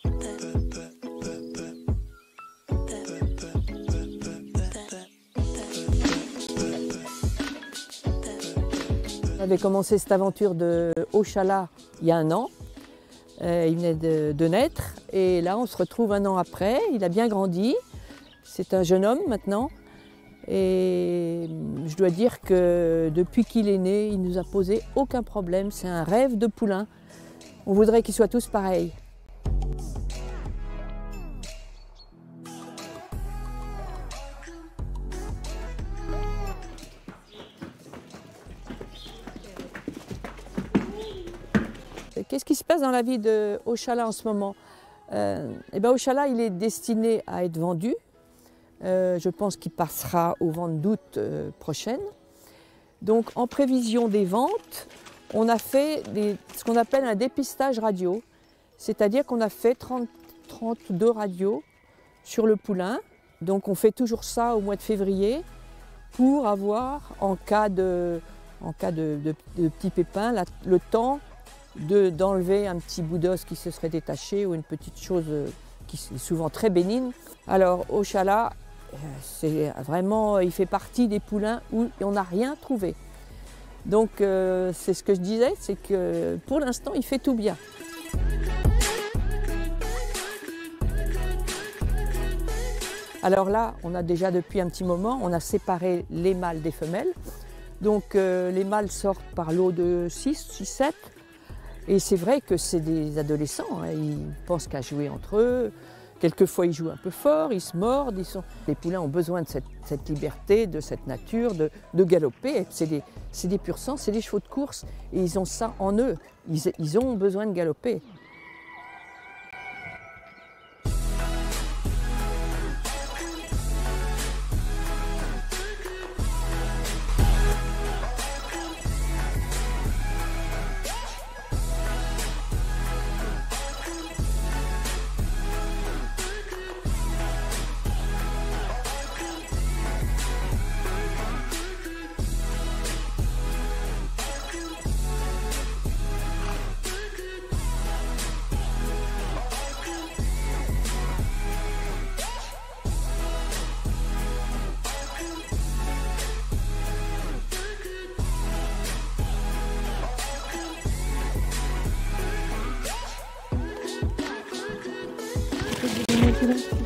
On avait commencé cette aventure de Ochala il y a un an. Il venait de naître et là on se retrouve un an après. Il a bien grandi. C'est un jeune homme maintenant. Et je dois dire que depuis qu'il est né, il ne nous a posé aucun problème. C'est un rêve de poulain. On voudrait qu'ils soient tous pareils. Qu'est-ce qui se passe dans la vie de Ochala en ce moment? Ochala, il est destiné à être vendu. Je pense qu'il passera aux ventes d'août prochaine. Donc en prévision des ventes, on a fait ce qu'on appelle un dépistage radio. C'est-à-dire qu'on a fait 32 radios sur le poulain. Donc on fait toujours ça au mois de février pour avoir, en cas de petits pépins, le temps d'enlever un petit bout d'os qui se serait détaché ou une petite chose qui est souvent très bénigne. Alors Ochala, il fait partie des poulains où on n'a rien trouvé. Donc c'est ce que je disais, c'est que pour l'instant il fait tout bien. Alors là, on a déjà depuis un petit moment, on a séparé les mâles des femelles. Donc les mâles sortent par lot de 6-7. Et c'est vrai que c'est des adolescents, hein, ils pensent qu'à jouer entre eux. Quelquefois, ils jouent un peu fort, ils se mordent. Les poulains ont besoin de cette liberté, de cette nature, de galoper. C'est des pur sang, c'est des chevaux de course. Et ils ont ça en eux. Ils ont besoin de galoper. Thank you.